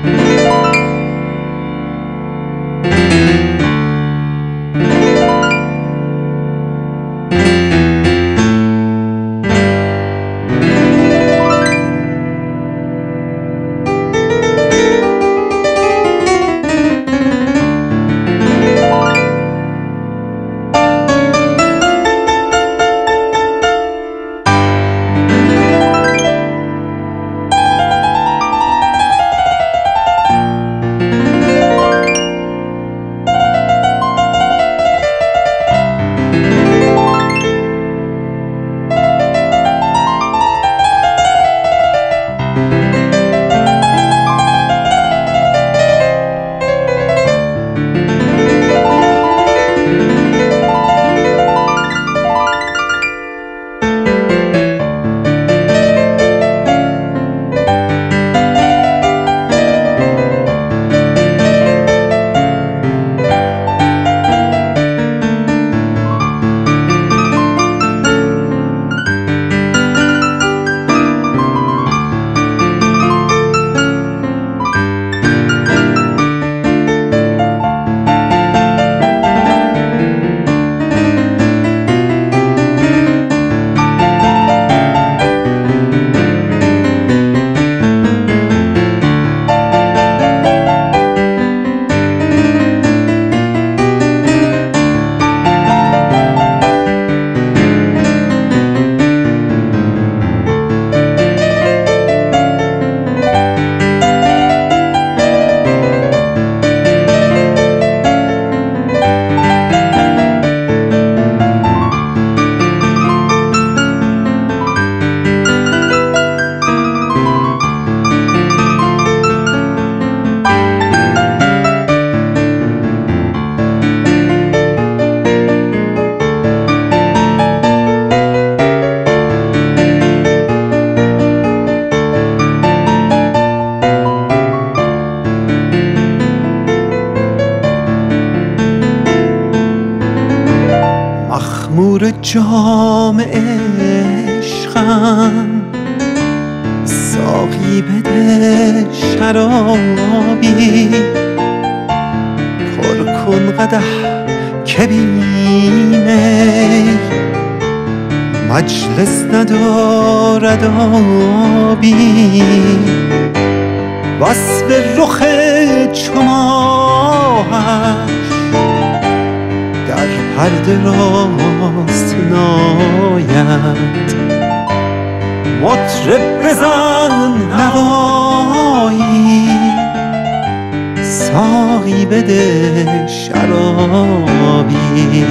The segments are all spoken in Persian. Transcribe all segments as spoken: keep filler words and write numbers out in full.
مخمور جام عشقم، ساقی بده شرابی، پر کن قدح که بینی مجلس ندارد آبی. وصف رخ چو ماهش در پرده راست ناید، مطرب بزن نوایی، ساقی بده شرابی.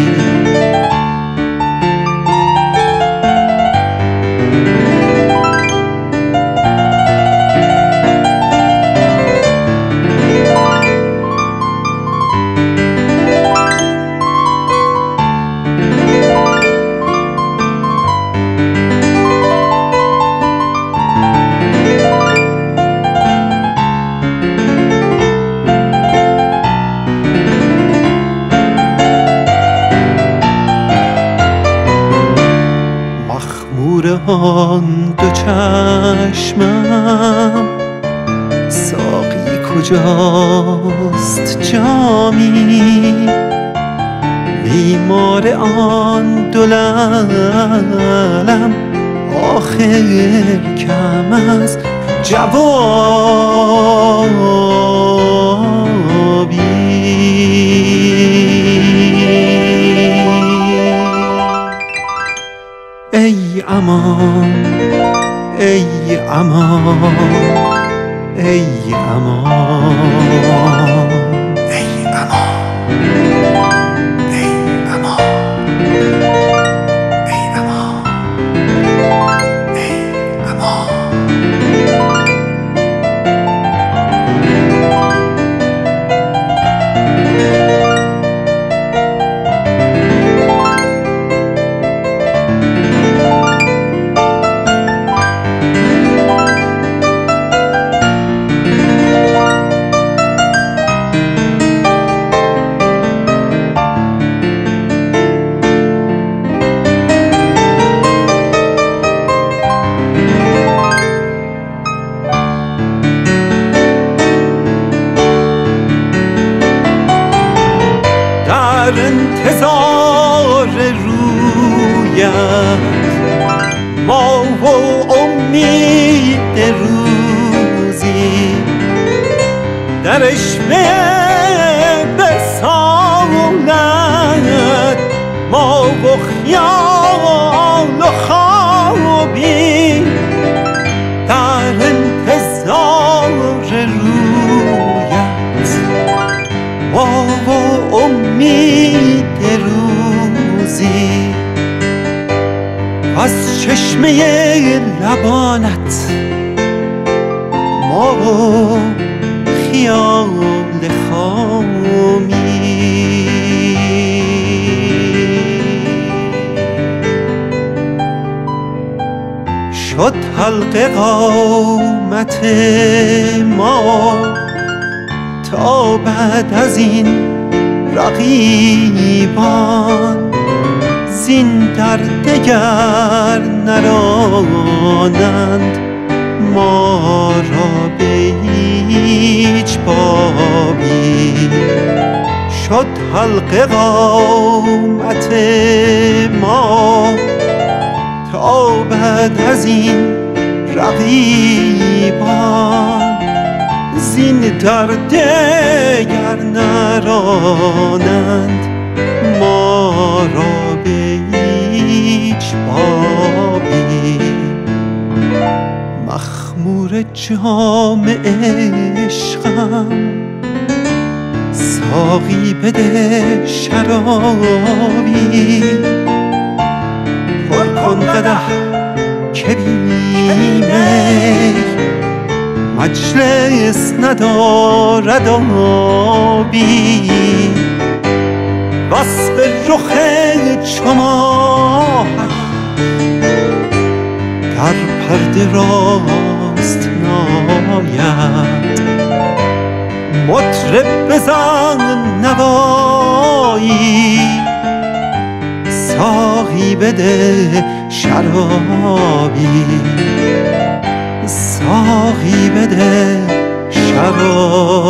آن دو چشمم، ساقی کجاست جامی؟ بیمار آن دو لعلم، آخر کم از جوابی. ای امان ای امان ای امان ای امان ای امان ای امان ای امان. در انتظار رویت ما و امید روزی در عشق وصالت ما و خیال و خوابی در انتظار رویت ما و امید روزی از چشمه لبانت ما و خیال خامی شد حلقه قامت ما تا بعد از این رقیبان زین در دگر نرانند ما را به هیچ بابی شد حلقه قامت ما تا بعد از این رقیبان زین در دگر نرانند ما را به هیچ بابی مخمور جام عشقم ساقی بده شرابی پر کن قدح که بی مجلس ندارد آبی وصف رخ چو ماهت در پرده راست ناید مطرب بزن نوایی ساقی بده شرابی ساقی بده شرابی